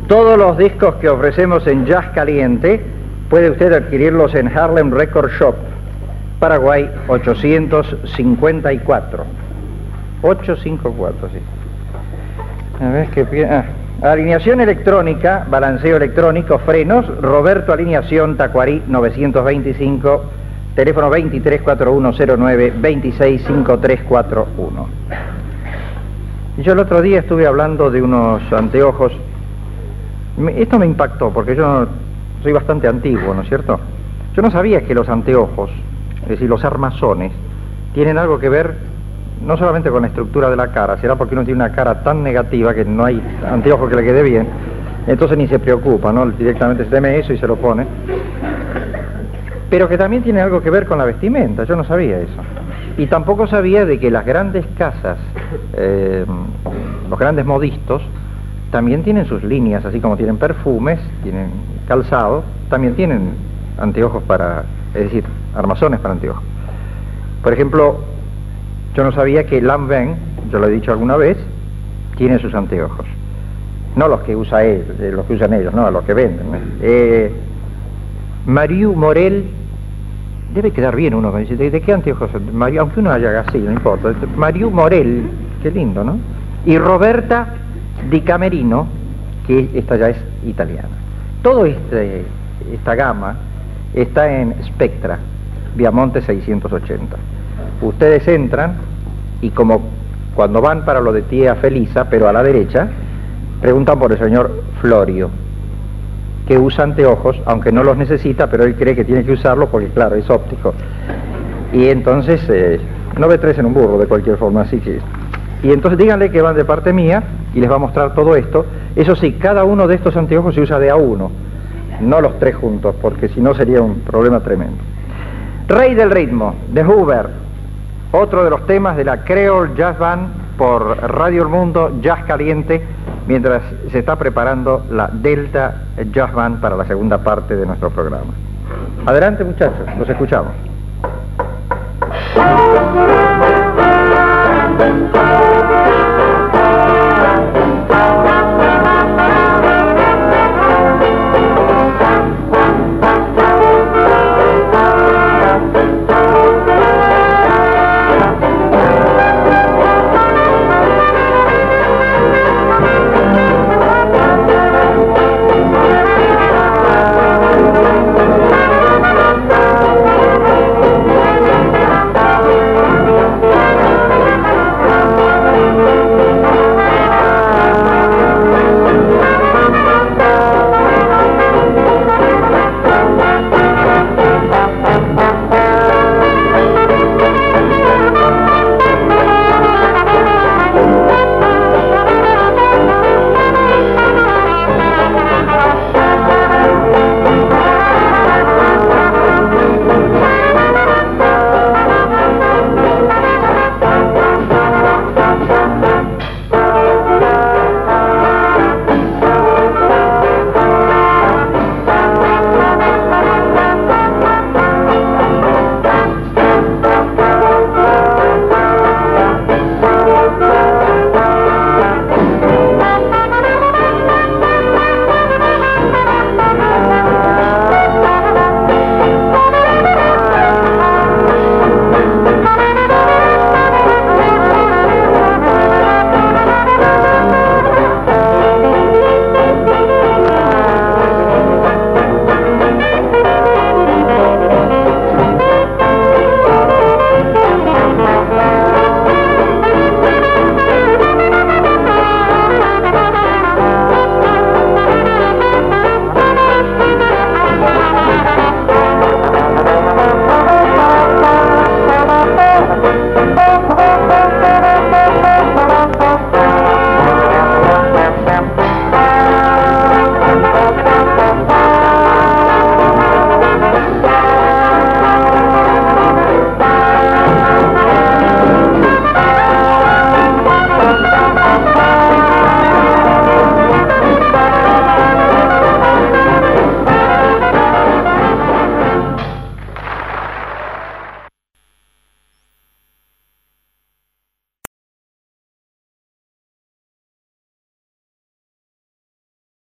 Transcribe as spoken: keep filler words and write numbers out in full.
Todos los discos que ofrecemos en Jazz Caliente puede usted adquirirlos en Harlem Record Shop, Paraguay ochocientos cincuenta y cuatro. ochocientos cincuenta y cuatro, sí. A ver qué... Ah. Alineación electrónica, balanceo electrónico, frenos, Roberto Alineación, Tacuarí novecientos veinticinco, teléfono veintitrés cuarenta y uno cero nueve, veintiséis cincuenta y tres cuarenta y uno. Yo el otro día estuve hablando de unos anteojos. Me, esto me impactó porque yo soy bastante antiguo, ¿no es cierto? Yo no sabía que los anteojos, es decir, los armazones, tienen algo que ver no solamente con la estructura de la cara, será porque uno tiene una cara tan negativa que no hay anteojo que le quede bien, entonces ni se preocupa, ¿no? Directamente se teme eso y se lo pone. Pero que también tiene algo que ver con la vestimenta, yo no sabía eso. Y tampoco sabía de que las grandes casas, eh, los grandes modistos, también tienen sus líneas, así como tienen perfumes, tienen calzado, también tienen anteojos para, es decir, armazones para anteojos. Por ejemplo, yo no sabía que Lanvin, yo lo he dicho alguna vez, tiene sus anteojos. No los que usa él, eh, los que usan ellos, no, los que venden. Eh, Mariu Morel, debe quedar bien uno, ¿de, de qué anteojos? Mariu, aunque uno haya así, no importa. Mariu Morel, qué lindo, ¿no? Y Roberta Di Camerino, que esta ya es italiana. Todo este, esta gama está en Spectra, Viamonte seiscientos ochenta. Ustedes entran y como cuando van para lo de tía Felisa, pero a la derecha, preguntan por el señor Florio, que usa anteojos, aunque no los necesita, pero él cree que tiene que usarlos porque, claro, es óptico. Y entonces, eh, no ve tres en un burro, de cualquier forma, así que... Y entonces díganle que van de parte mía y les va a mostrar todo esto. Eso sí, cada uno de estos anteojos se usa de a uno, no los tres juntos, porque si no sería un problema tremendo. Rey del ritmo, de Hoover. Otro de los temas de la Creole Jazz Band por Radio El Mundo, Jazz Caliente, mientras se está preparando la Delta Jazz Band para la segunda parte de nuestro programa. Adelante, muchachos, los escuchamos.